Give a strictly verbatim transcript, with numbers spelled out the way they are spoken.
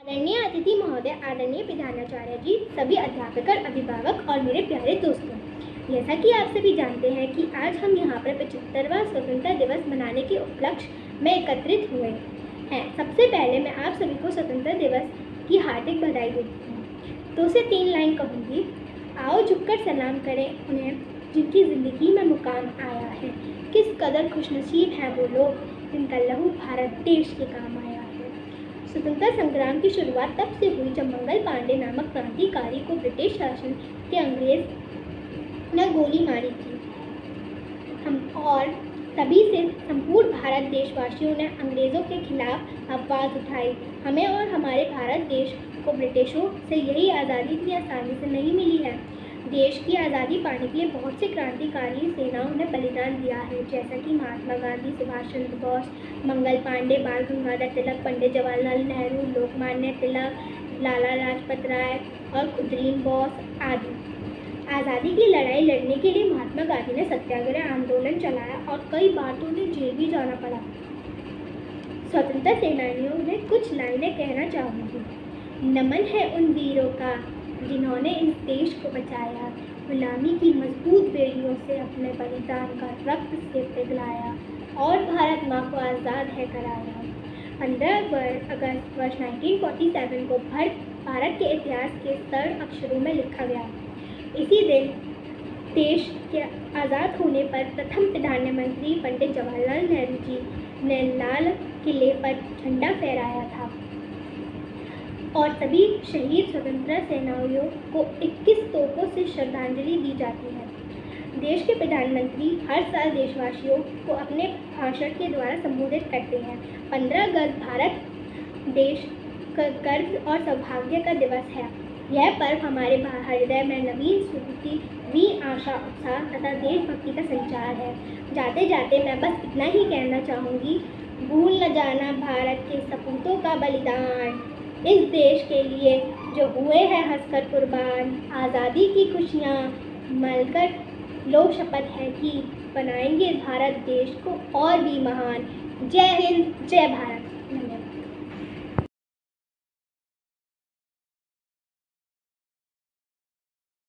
आदरणीय अतिथि महोदय, आदरणीय प्रधानाचार्य जी, सभी अध्यापक और अभिभावक और मेरे प्यारे दोस्तों, जैसा कि आप सभी जानते हैं कि आज हम यहाँ पर पचहत्तरवां स्वतंत्रता दिवस मनाने के उपलक्ष्य में एकत्रित हुए हैं। सबसे पहले मैं आप सभी को स्वतंत्रता दिवस की हार्दिक बधाई देती हूँ। दो से तीन लाइन कहूँगी। आओ झुककर सलाम करें उन्हें जिनकी ज़िंदगी में मुकाम आया है। किस कदर खुशनसीब हैं वो लोग जिनका लहू भारत देश के काम आया है। स्वतंत्रता संग्राम की शुरुआत तब से हुई जब मंगल पांडे नामक क्रांतिकारी को ब्रिटिश शासन के अंग्रेज ने गोली मारी थी। हम और तभी से संपूर्ण भारत देशवासियों ने अंग्रेज़ों के खिलाफ आवाज़ उठाई। हमें और हमारे भारत देश को ब्रिटिशों से यही आज़ादी इतनी आसानी से नहीं मिली है। देश की आज़ादी पाने के लिए बहुत से क्रांतिकारी सेनाओं ने बलिदान दिया है, जैसा कि महात्मा गांधी, सुभाष चंद्र बोस, मंगल पांडे, बाल गंगाधर तिलक, पंडित जवाहरलाल नेहरू, लोकमान्य तिलक, लाला लाजपत राय और खुदीराम बोस आदि। आज़ादी की लड़ाई लड़ने के लिए महात्मा गांधी ने सत्याग्रह आंदोलन चलाया और कई बार तो उन्हें जेल भी जाना पड़ा। स्वतंत्रता सेनानियों ने कुछ लाइनें कहना चाहूँगी। नमन है उन वीरों का जिन्होंने इस देश को बचाया, गुलामी की मजबूत बेड़ियों से अपने बलिदान का रक्त से पिघलाया और भारत माँ को आज़ाद है कराया। पंद्रह अगस्त वर्ष उन्नीस सौ सैंतालीस को भारत के इतिहास के स्तर अक्षरों में लिखा गया। इसी दिन देश के आज़ाद होने पर प्रथम प्रधानमंत्री पंडित जवाहरलाल नेहरू जी ने लाल किले पर झंडा फहराया था और सभी शहीद स्वतंत्रता सेनानियों को इक्कीस तोपों से श्रद्धांजलि दी जाती है। देश के प्रधानमंत्री हर साल देशवासियों को अपने भाषण के द्वारा संबोधित करते हैं। पंद्रह अगस्त भारत देश का गर्व और सौभाग्य का दिवस है। यह पर्व हमारे हृदय में नवीन स्फूर्ति, नई आशा, उत्साह तथा देशभक्ति का संचार है। जाते जाते मैं बस इतना ही कहना चाहूँगी, भूल न जाना भारत के सपूतों का बलिदान, इस देश के लिए जो हुए हैं हंसकर कुर्बान। आज़ादी की खुशियाँ मलकर लो शपथ है कि बनाएंगे भारत देश को और भी महान। जय हिंद, जय भारत।